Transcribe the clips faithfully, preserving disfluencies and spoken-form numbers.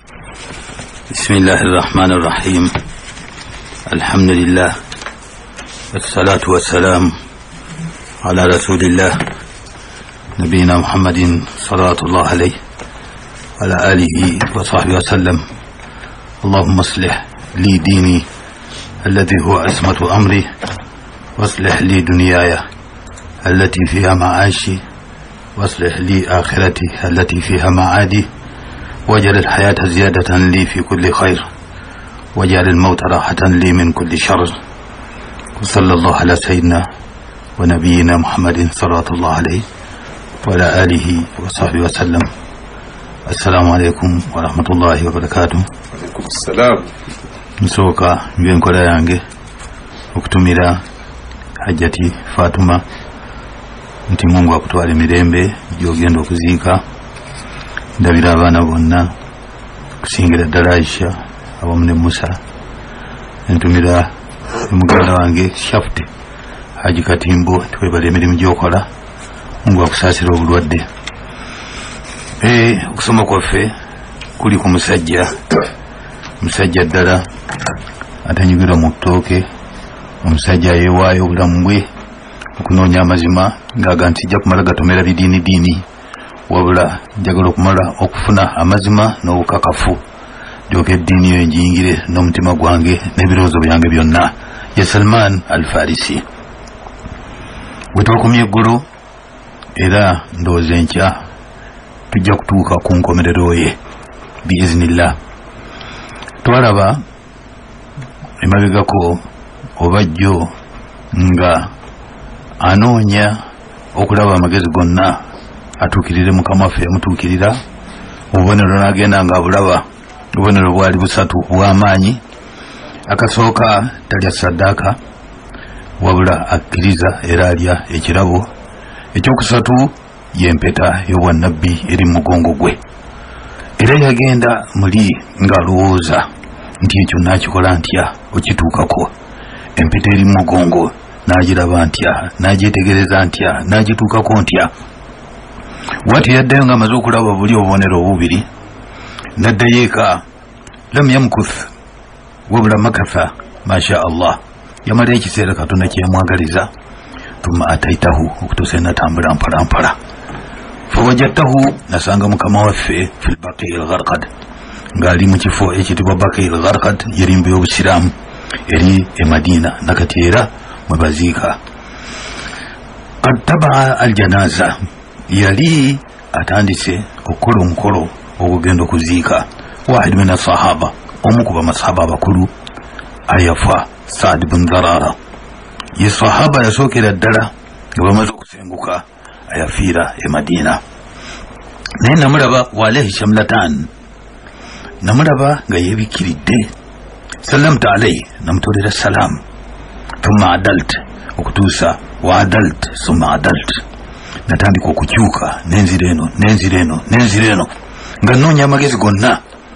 بسم الله الرحمن الرحيم. الحمد لله والصلاة والسلام على رسول الله نبينا محمد صلى الله عليه وعلى آله وصحبه وسلم. اللهم اصلح لي ديني الذي هو عصمة أمري واصلح لي دنياي التي فيها معاشي واصلح لي آخرتي التي فيها معادي واجعل الحياة زيادة لي في كل خير واجعل الموت راحة لي من كل شر. وصلى الله على سيدنا ونبينا محمد صلى الله عليه وعلى آله وصحبه وسلم. السلام عليكم ورحمة الله وبركاته. وعليكم السلام. نسوكا بينكولا يانجي okutumira hajjati Fatuma nti Mungu akutwale mirembe gyogenda okuziika. Ndabira abaana bonna kusingira ddala Aisha awamu ne Musa. Entumira muganda wange Shafti Haji Katimbo twebale emirimu gyokola. Mungu akusaasira obulwadde. Eh, okusoma kwaffe kuli ku musajja musajja ddala atanyugira mu ttooke. Omusajja yeewaayo obulamu bwe okunoonya amazima ng'aga nti jja kumala gatomera bidiini diini wabula njagala okumala okufuna amazima n'obukakafu ndyoka eddiini eyo njiyingire n'omutima gwange n'ebirowoozo byange byonna. Ye Salman Al-Farisi. Bwe twakomye eggulu era ndowooza enkya tujja kutuuka ku nkomerero ye biiznillah. Twalaba emabegako oba jjo nga anoonya okulaba amagezi gonna atuukirire Mukama waffe yamutuukirira. obubonero n'agenda nga abulaba. obubonero bwali busatu bw'amaanyi. Akasooka talya saddaaka wabula akkiriza era alya ekirabo. Ekyokusatu y'empeta y'obwannabbi eri mu mugongo gwe. Era yagenda muli ng'alowooza nti ekyo naakikola ntya okituukako. Empeta eri mu mugongo n'agiraba ntya, n'agyetegereza ntya, n'agituukako ntya. Bw'ati yaddayo ng'amaze okulaba buli obubonero obubiri n'addayo eka. Lam yamkuth wabula makatha masha Allah. Yamala ekiseera Katonda kyeyamwagaliza. Tuma ataitahu okutuusa n'atambula mpola mpola. Fawajadtahu nasanga Mukama waffe fil baqi al-gharqad ng'ali mu kifo ekitibwa Baqi al-Gharqad yerimbu y'obusiraamu eri e Madina nakati era mwe baziika. Qad tabaa al-janaza yali atandise okukola omukolo ogugenda okuziika wahid min as-sahaba omu ku bamasahaba abakulu ayafa Saad bin Dharara. Ye sahaba yasookera ddala nga bamaze okusenguka ayafiira e Madina. Naye namulaba walehi shamlatan, namulaba nga yeebikiridde. Sallamtu alayhi, namutolera salaam. Thumma adalt, okutuusa wa adalt summa adalt. Natandika okukyuka nenzira eno nenzira eno nenzira eno nga nnoonya amagezi gonna.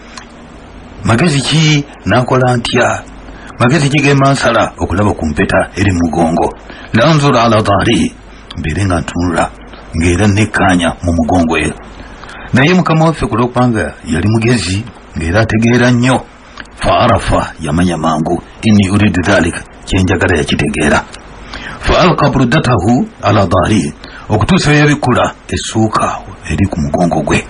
Magezi ki nakola ntya? Magezi ki gema nsala okulaba ku mpeta eri mu mugongo. Lanzura ala dhahrihi, mbeere nga ntunula ng'era nekkaanya mu mugongo ye. Naye Mukama waffe kulwokubanga yali mugezi ng'era ategeera nnyo. Fa arafa, yamanya mangu, inni uridu dhalika, kyenjagala yakitegeera. Fa alqa burdatahu ala dhahrihi, okutuusa yabikula essuuka eri ku mugongo gwe.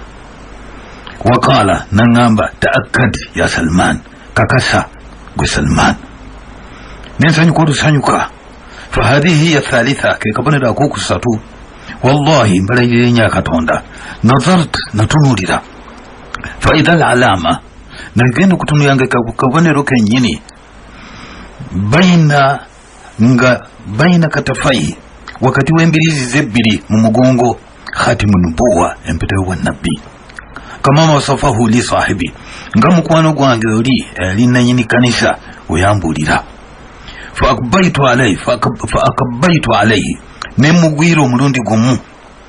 Waqala, nangamba ta'akkad ya Salman, kakasa gwe Salman. Nensanyuka olusanyuka. Fa hadhihi ya thalitha, ke kabonero akokusatu. Wallahi mbalayirira ennyo Katonda. Nazart, natunulira. Fa idha al-alama, nagenda okutunulanga kabonero kennyini baina nga baina katafai, wakati w'embiriizi z'ebbiri mu mugongo khatimu nubuwa, empeta y'obwannabbi. Kama wasafahu li sahibi, nga mukwano gwange oli ali nannyini kanisa oyambulira. Fa akbaitu alayhi fa akbaitu alayhi, ne mugwira omulundi gumu.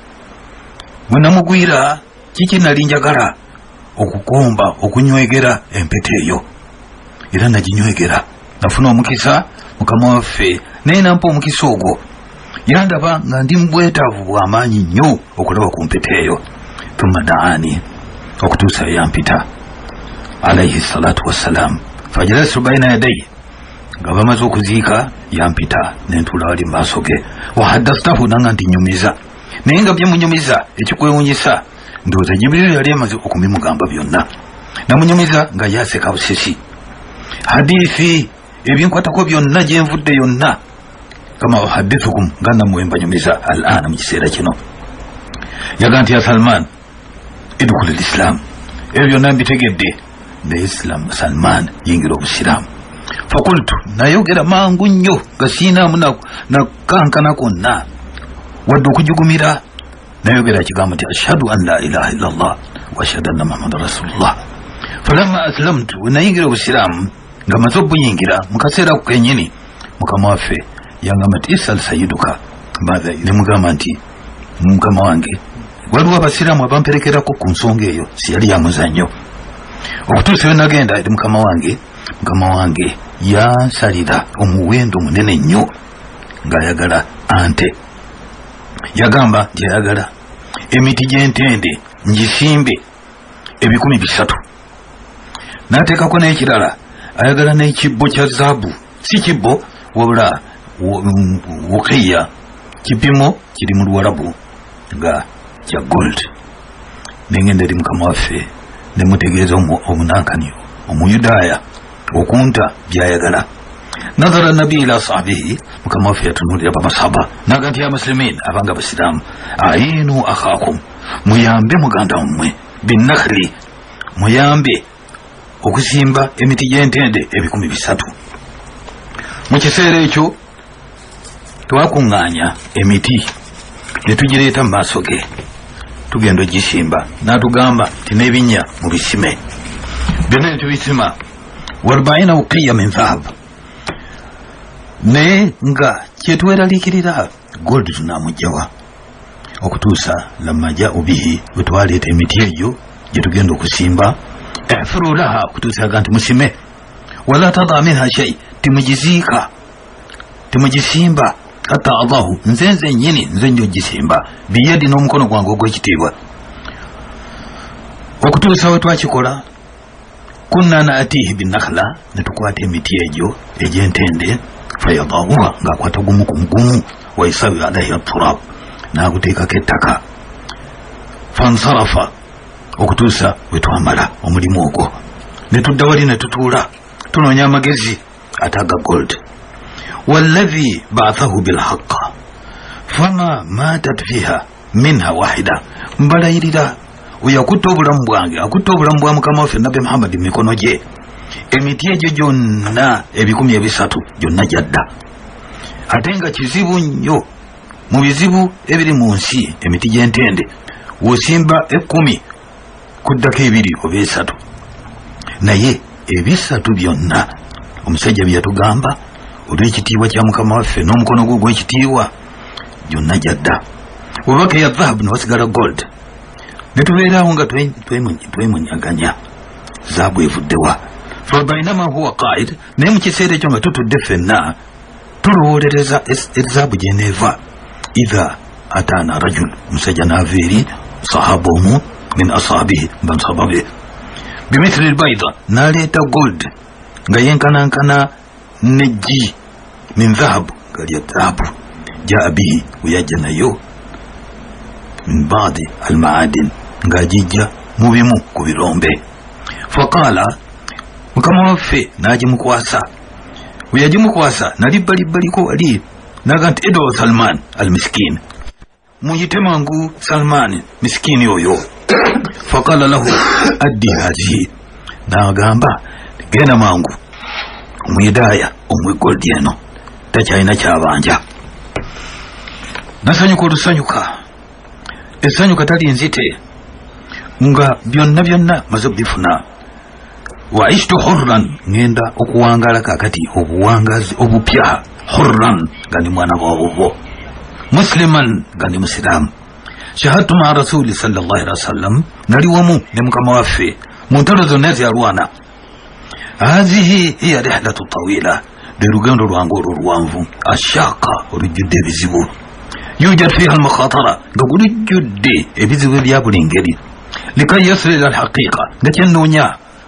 Bwe namugwira kiki nali njagala okukomba okunywegera empeta eyo, era naginywegera. Nafuna omukisa Mukama waffe naye nampa omukisa ogwo. Yandaba nga ndi mbwetaavu bw'amaanyi nnyo okulaba ku mpeta eyo. Thumma daani, okutuusa yampita. alayhi salatu wassalam. Fajalastu baina yadayhi, nga bamaze okuziika yampita nentula wali maaso ge. Wahaddathtahu, nanga ntinyumiza, naye nga byemunyumiza ekikwewunyisa ndowooza Jibril yali amaze okubimugamba byonna. Namunyumiza nga yaseka busesi. Hadithi ebinkwatako byonna gyenvudde yonna, kama uhadithukum, nga namuwembanyumiza al'ana mu kiseera kino. Yaga nti ya Salman, idkhul al-Islam, ebyo byonna mbitegedde, naye Islam Salman yingira obusiraamu. Fakultu, nayogera mangu nnyo nga siinaamu nakankana konna wadde okujugumira. Nayogera kigambo nti ashhadu an la ilaha illallah wa ashhadu anna muhammadan rasulullah. Falamma aslamtu, wenayingira obusiraamu nga maze obuyingira mu kaseera ako kennyini, mukama waffe yangamba nti isal sayiduka madha, ne mugamba nti mukama wange, waliwo abasiraamu abamperekerako ku nsonga eyo, si yali yamuzannyo. Okutuusa we nagenda eri mukama wange, mukama wange yansalira omuwendo munene nnyo ng'ayagala ante. Yagamba nti ayagala emiti gy'entende ngisimbe ebikumi bisatu, n'ateekako n'ekirala ayagala n'ekibbo kya zaabu, si kibbo wabula wukiya, kipimo kiri mu Luwarabu nga kya gold. Nengenda eri mukama waffe nemutegeeza omunankani omuyudaaya okunta byayagala. Nadhara nabi ila sahbihi, mukama waffe yatunulira bamasaba naga nti ya muslimin, abanga basiraamu, ayinu akhakum, muyambe muganda mmwe, binnakhli, muyambe okusimba emiti gy'entende ebikumi bisatu. Mu kiseera ekyo twakuŋŋaanya emiti ne tugireeta mu maaso ge, tugenda ogisimba. N'atugamba nti n'ebinnya mu bisime, byonna ne tubisima. Warbaina uqiya min dhahab, naye nga kyetweraliikirira gold tunamugjawa, okutuusa lamma jau bihi, bwe twaleeta emiti egyo gye tugenda okusimba. Ihfiru laha, okutuusa yaga nti musime. Wala tada minha shay, timugiziika, timugisimba. Hatta adahu, nze nze nnyini nze njo gisimba, biyadi n'omukono gwange ogw'ekitiibwa. Okutuusa we twakikola, kunna naatihi binnakhla, ne tukwata emiti egyo egy'entende, fayadauha, ng'akwata gumu ku mugumu, waisawi alaihi atturab, n'aguteekako ettaka. Fansarafa, okutuusa we twamala omulimu ogwo, ne tudda wali ne tutuula tunoonya amagezi ataga gold. Walladhi ba'athahu bilhaqqa fama matat fiha minha wahida, mbalayirira oyakutta obulamu bwange, akutta obulamu bwa mukama waffe nabbi Muhammad mu mikono gye, emiti egyo gyonna ebikumi ebisatu gyonna gyadda. Ate nga kizibu nnyo mu bizibu ebiri mu nsi, emiti gy'entende wosimba ekkumi kuddako ebiri oba esatu, naye ebisatu byonna omusajja bye yatugamba olw'ekitiibwa kya mukama waffe n'omukono gwe ogw'ekitiibwa gyonna gyadda. Wabaka ya dhahabu ne wasigala gold, ne tubeerawo nga twemunyaganya zaabu evuddewa. Fabainama huwa qaid, naye mu kiseera ekyo nga tutudde ffenna tulowolereza ezaabu gyeneeva, idha ataana rajul, omusajja n'ava eri sahaba omu min ashabihi, bansaba be, bimithili lbaida, n'aleeta gold nga yenkanankana nejji min dhahabu, galya dhaabu. Jaa bihi, weyajja nayo min baadi almaadin, ng'agijja mu bimu ku birombe. Faqaala, mukama waffe n'agimukwasa. We yagimukwasa nali bbalibbaliiko wali, naga nti edo Salman almiskin, muyite mangu Salman miskini oyo. Faqaala lahu addi hazihi, n'agamba genda mangu omuyudaaya omwe gold eno, takyalina kyabanja. Nasanyuka olusanyuka, esanyuka tali nzite, nga byonna byonna maze bifuna. Wa ishtu hurran, ngenda okuwangala kakati obuwangazi obupya. Hurran, nga ndi mwana wabubo. Musliman, nga ndi musiramu. Shahadtu ma rasuli sallallahu alaihi wasallam, nali wamu ne mukama waffe mu ntalo zonna ezalwana. Hazihi hiya rihlatu tawila, lwe lugendo lwange olwo luwanvu, ashaka olujjudde ebizibu. Yujad fiha almakhatara, nga gulujjudde ebizibu ebya buli ngeri. Likay yasila alhaqiqa, nga kyennoonya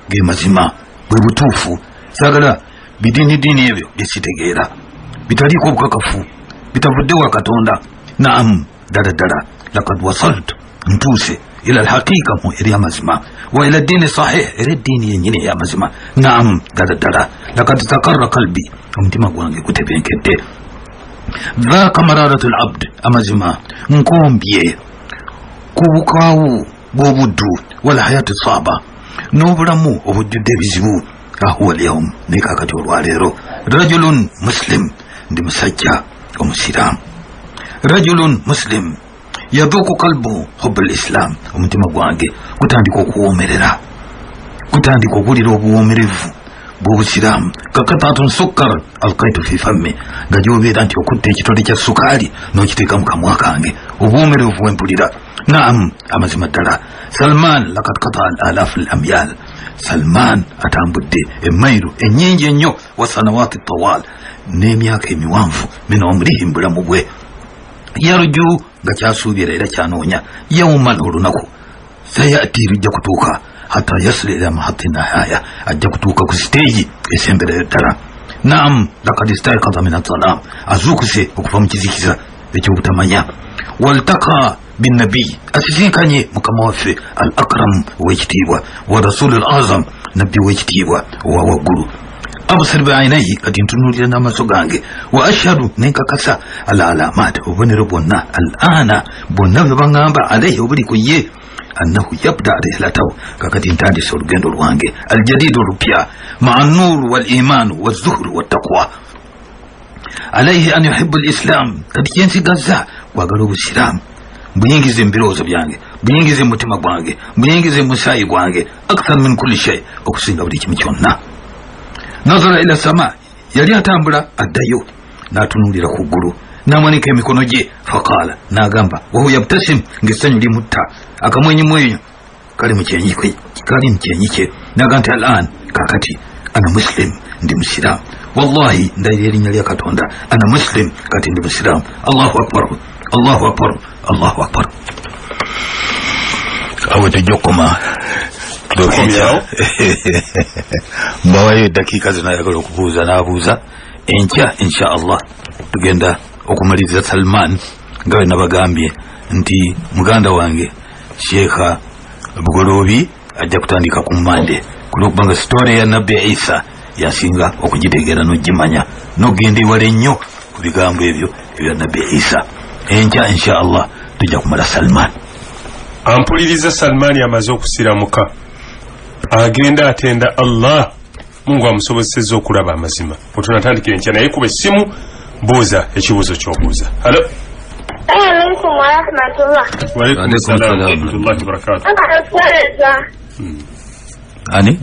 ge mazima bwe butuufu sagala bidini dini ebyo byesitegeera bitaliiko obukakafu bitavudde wa Katonda. Naam, ddala ddala lakad wasaltu ntuuse ila alhaqiqa mu eri amazima wa ila dini sahih eri dini yenyini eya mazima. Naam, ddala ddala lakad takarra qalbi omutima gwange gutebenkedde. Dhaaka mararatu alabd amazima nkombye kubukaawu bw'obuddu wala hayatu saaba n'obulamu obujjudde ebizibu. Ahuwa alyawm nekakati olwaleero rajulun muslim ndi musajja omusiraamu. Rajulun muslim yadhuku qalbu hubbu al-islam omutima gwange gutandika okuwoomerera gutandika okuwulira obuwoomerevu bw'obusiraamu. Kakatatun sukkar alqaitu fi fammi nga gy'obeera nti okutta ekitole kya sukaali n'okiteeka mu kamwa kange obuwoomerevu bwempulira. Naam, amazima ddala Salman lakad qata al-alaafu al-amyal. Salman atambudde emmayiro ennyingi ennyo wa sanawaati tawal n'emyaka emiwanvu min umrihim bulamu bwe. Yarju nga kyasuubira era kyanoonya yawman olunaku sayati lujja kutuuka hatta yasila ila mahatti nihaya ajja kutuuka ku siteegi esembereyo ddala. Naam, lakad istayqadha min adh-dhalaam azuukuse okuva mu kizikiza ekyobutamanya. Waltaka binnabi asisinkanye mukama waffe al akram ow'ekitiibwa wa rasulu al azam nabbi w'ekitiibwa owa waggulu. Absir bi'aynayhi kati ntunuulira n'amaaso gange wa ashhadu nenkakasa ala alaamaat obubonero bwonna al-aana bwonna bwe baŋŋamba alayhi obuli ku ye annahu yabda rihlatahu kakati ntandise olugendo lwange aljadiidu olupya ma'a nuuru wal imaanu wazzuhru wattaqwa alayhi an yuhibbu al-islam kati kyensigazza kwagala obusiraamu buyingize mu birowoozo byange buyingize mu mutima gwange buyingize mu musaayi gwange akthar min kulli shay okusinga buli kimu kyonna. Nazara ila sama yali atambula addayo n'atunuulira ku ggulu n'amanika emikono gye faqaala n'agamba wahu yabtasim ng'essanyu limutta akamwenyumwenyu kali mu kyenyi kye kali mu kyenyi kye n'aga nti al-an kakati ana muslim ndi musiraamu wallahi ndayira erinnya lya Katonda ana muslim kati ndi musiraamu. Allahu akbar Allahu akbar Allahu akbar. Awe tujja okukoma mbawayo eddakiika zinayagala okubuuza n'abuuza enkya insha Allah tugenda okumaliriza Salman nga bwe nabagambye nti muganda wange Sheikha Bugoloobi ajja kutandika ku Mande kulwokubanga sitore ya Nabbi Isa yasinga okugitegeera n'ogimanya n'ogenda ewala ennyo ku bigambo ebyo ebya Nabbi Isa. Enkya insha Allah tujja kumala Salman. Ampuliriza Salman amaze okusiramuka agenda atenda Allah Mungu amusobozesezza okulaba amazima. Otunatandikira enkya naye kuba essimu buuza ekibuuzo ky'obuuza. Halo. Alaikum wa rahmatullah. Wa alaikum assalam wa rahmatullahi wa barakatuh. Ani?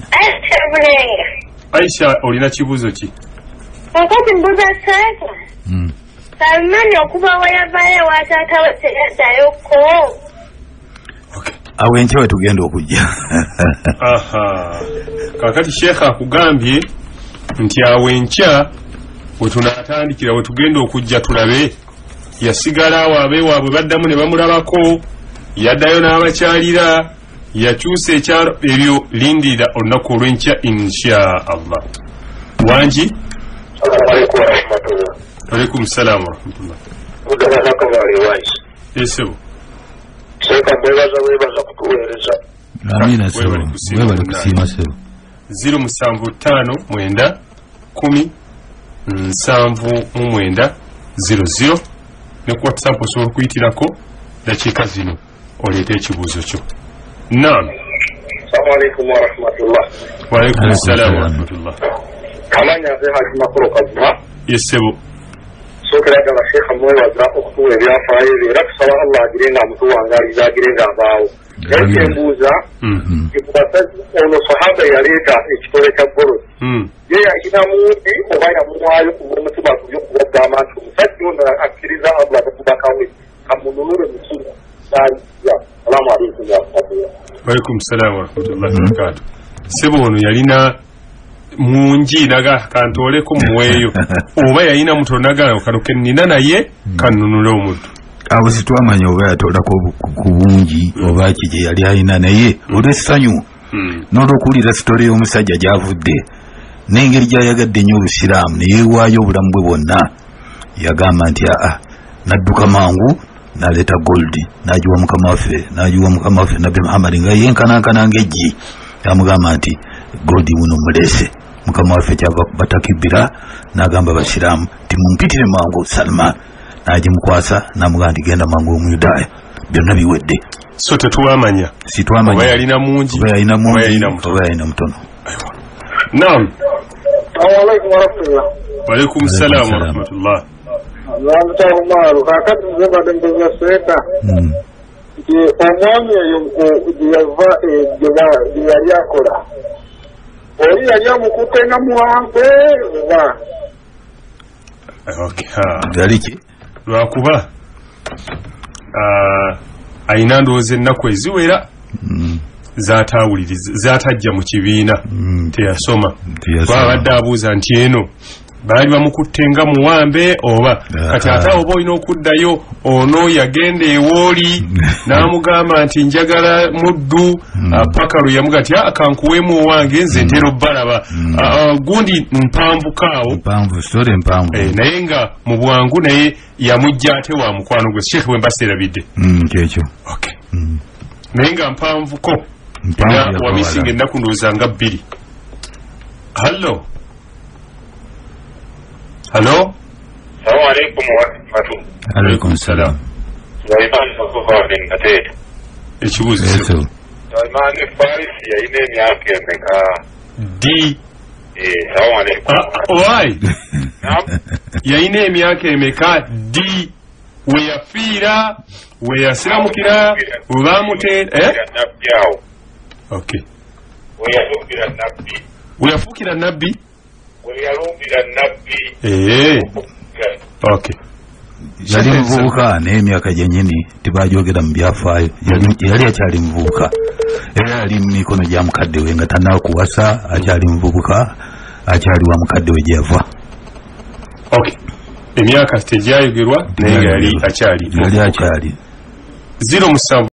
Aisha olina kibuuzo ki? Kakati mbuuza taata. Mm. Salman okuba we yavaayo wa taata we teyaddayoko. Okay. Awo enkya we tugenda okujja. Aha. Kakati Sheikh akugambye nti awo enkya we tunaatandikira we tugenda okujja tulabe yasigala awo abeewaabwe baddamu ne bamulabako yaddayo n'abakyalira yakyusa ekyalo ebyo lindirira olunaku olw'enkya insha Allah. Wangi? Alaikum salam wa rahmatullah. Mudala kabali wise. Esebo. Seka bebaza webaza kutuweereza. Amina sebo. Webale kusiima sebo. zero musanvu ttaano mwenda kumi nsanvu mu mwenda zero zero ne ku WhatsApp osobola okuyitirako dakiika zino oleeta ekibuuzo kyo. Naam. Assalamu alaikum wa rahmatullah. Wa alaikum assalam wa rahmatullah. Kamanya ze haji makuru kazma. Yesebo. Sokera ddala Sheikh mwebaza okutuwa ebyafaayo ebyo era tusaba Allah agirenga amutuwangaliza agirenga abaawo. Naye kyembuuza ono sahaba yaleeta ekitole kya golozi ye yayina mundi oba yamuwaayo omutima guli okubagamba nti omusajja ono akkiriza Allah nekubakawe kamununule mukino naalija. Salaamu alaikum warahmatullah. Waalaikum salaam wa rahmatullahi wa barakatuh. Sebo ono yalina mungi naga kantooleko muweeyo oba yalina muto nagala kanoke nina naye kanunule omuddu. Awo situamanya oba yatoolako ku bungi oba kije yali alina naye olw'essanyu n'olwokuwulira sitori y'omusajja gy'avudde n'engeri gy'ayagadde nnyo obusiraamu ne yeewaayo obulamu bwe bwonna yagamba nti aa n'adduka mangu n'aleeta goldi n'agiwa mukama waffe n'agiwa mukama waffe nabbi muhammadi nga yenkanankana ng'eggi yamugamba nti goldi muno muleese mukama waffe kyava batakibbira n'agamba abasiraamu ti mumpitire mangu Salman n'agimukwasa n'amugamba nti genda mangu omuyudaaya byonna biwedde. So tetuwamanya situwamanya oba yalina mungi oba yalina mungi oba yalina mutono. Naam. Assalamualaikum warahmatullah. Waalaikum salaam warahmatullah. Nzamutawumaalo kakati nze badde mbuuza seeta nti omwami eyo gye yava gye yali akola oli yali amukutte nga muwampe oba yali ki lwakuba ayina ndowooza ennaku eziwera zaatawuliriza zaatajja mu kibiina teyasoma kuba abadde abuuza nti eno baali bamukutte nga muwambe oba kati ate oba olina okuddayo ono yagenda ewooli n'amugamba nti njagala muddu paka lwe yamuga ti akankuweemu owange nze ntera obbalaba gundi mpanvukaawo naye nga mu bwangu naye yamujja ate wa mukwano gwe sheekh bwe mba siterabidde kyekyo naye nga mpanvuko era wamisinga ennaku ndowooza nga bbiri. hallo Hello? Assalamu alaikum wa rahmatullahi. Alaikum salam. Sulaiman Mustafa bin Kated. Ekibuuzo. Sulaiman Farisi yalina emyaka emeka? D. Eh, assalamu alaikum. Why? Yalina emyaka emeka? D. We yafiira, we yasiramukira, we baamuteera, eh? Okay. We yafuukira nabbi. We yafuukira nabbi? Yalumbira nabbi. Eh. Okay. Yali muvubuka n'emyaka gyennyini tebajogera mu byafaayo yali akyali muvubuka era yali mu mikono gya mukadde we nga tannakuwasa akyali muvubuka akyali wa mukadde we gyeyava. Okay. Emyaka tegyayogerwa naye nga yali akyali yali akyali zero musanvu